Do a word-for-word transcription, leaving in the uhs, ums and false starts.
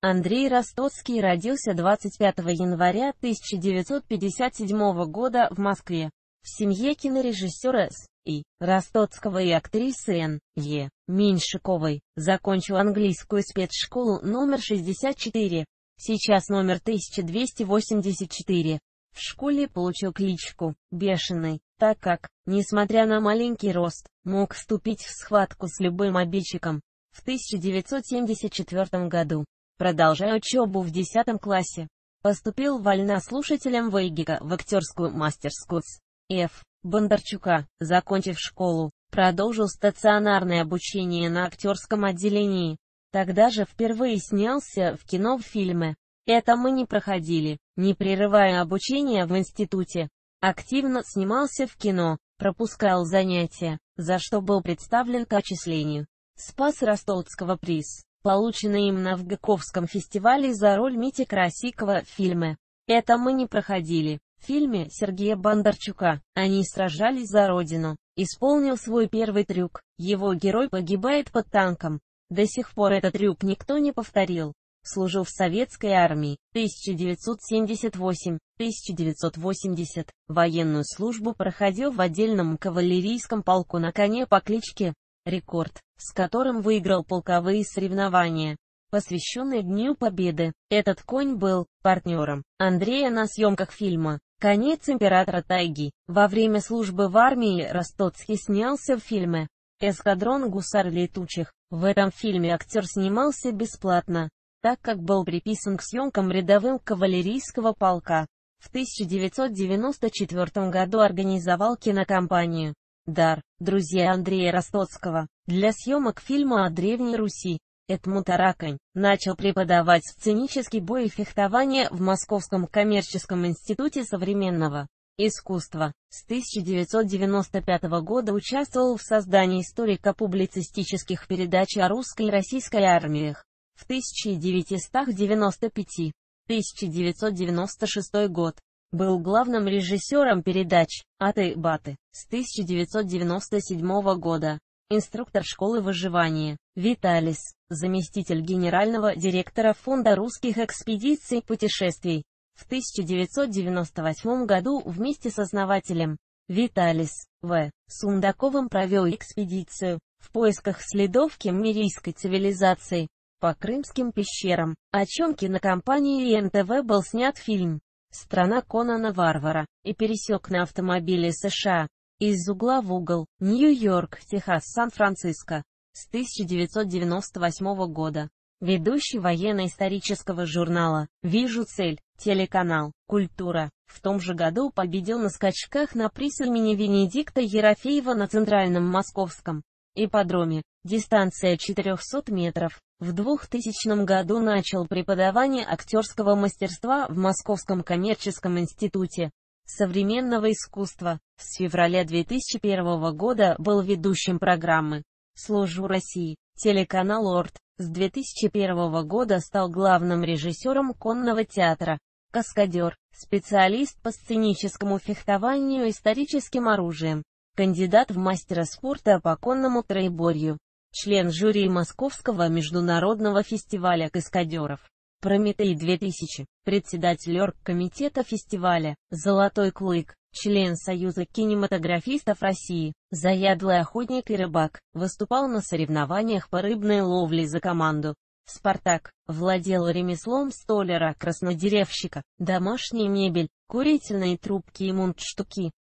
Андрей Ростоцкий родился двадцать пятого января тысяча девятьсот пятьдесят седьмого года в Москве, в семье кинорежиссера С. И. Ростоцкого и актрисы Н. Е. Меньшиковой. Закончил английскую спецшколу номер шестьдесят четыре, сейчас номер тысяча двести восемьдесят четыре. В школе получил кличку «Бешеный», так как, несмотря на маленький рост, мог вступить в схватку с любым обидчиком. В тысяча девятьсот семьдесят четвёртом году, продолжая учебу в десятом классе, поступил вольнослушателем ВЭГИКа в актерскую мастерскую С. Ф. Бондарчука. Закончив школу, продолжил стационарное обучение на актерском отделении. Тогда же впервые снялся в кино в фильме «Это мы не проходили», не прерывая обучение в институте. Активно снимался в кино, пропускал занятия, за что был представлен к отчислению. Спас Ростоцкого приз, полученный им на ВГКовском фестивале за роль Мити Красикова в фильме «Это мы не проходили». В фильме Сергея Бондарчука «Они сражались за Родину» исполнил свой первый трюк, его герой погибает под танком. До сих пор этот трюк никто не повторил. Служил в советской армии, тысяча девятьсот семьдесят восемь — тысяча девятьсот восемьдесят, военную службу проходил в отдельном кавалерийском полку на коне по кличке «Рекорд», с которым выиграл полковые соревнования, посвященные Дню Победы. Этот конь был партнером Андрея на съемках фильма «Конец императора тайги». Во время службы в армии Ростоцкий снялся в фильме «Эскадрон гусар летучих». В этом фильме актер снимался бесплатно, так как был приписан к съемкам рядовым кавалерийского полка. В тысяча девятьсот девяносто четвёртом году организовал кинокомпанию «Дар», друзья Андрея Ростоцкого, для съемок фильма о Древней Руси. Эдмунд Аракань начал преподавать сценический бой и фехтование в Московском коммерческом институте современного искусства. С тысяча девятьсот девяносто пятого года участвовал в создании историко-публицистических передач о русской и российской армиях. В тысяча девятьсот девяносто пятом — тысяча девятьсот девяносто шестом год был главным режиссером передач «Аты-баты». С тысяча девятьсот девяносто седьмого года инструктор школы выживания. Виталис, заместитель генерального директора Фонда русских экспедиций и путешествий. В тысяча девятьсот девяносто восьмом году вместе с основателем Виталис В. Сундаковым провел экспедицию в поисках следов кемерийской цивилизации по крымским пещерам, о чем кинокомпанией эн тэ вэ был снят фильм «Страна Конана Варвара», и пересек на автомобиле США из угла в угол, Нью-Йорк, Техас, Сан-Франциско. С тысяча девятьсот девяносто восьмого года. Ведущий военно-исторического журнала «Вижу цель», телеканал «Культура». В том же году победил на скачках на приз имени Венедикта Ерофеева на Центральном Московском ипподроме. Дистанция четыреста метров. В двухтысячном году начал преподавание актерского мастерства в Московском коммерческом институте современного искусства. С февраля две тысячи первого года был ведущим программы «Служу России», телеканал ОРТ. С две тысячи первого года стал главным режиссером конного театра «Каскадер», специалист по сценическому фехтованию историческим оружием, кандидат в мастера спорта по конному троеборью, член жюри Московского международного фестиваля каскадеров «Прометей-две тысячи», председатель оргкомитета фестиваля «Золотой клык», член Союза кинематографистов России, заядлый охотник и рыбак, выступал на соревнованиях по рыбной ловле за команду «Спартак», владел ремеслом столяра-краснодеревщика, домашняя мебель, курительные трубки и мундштуки,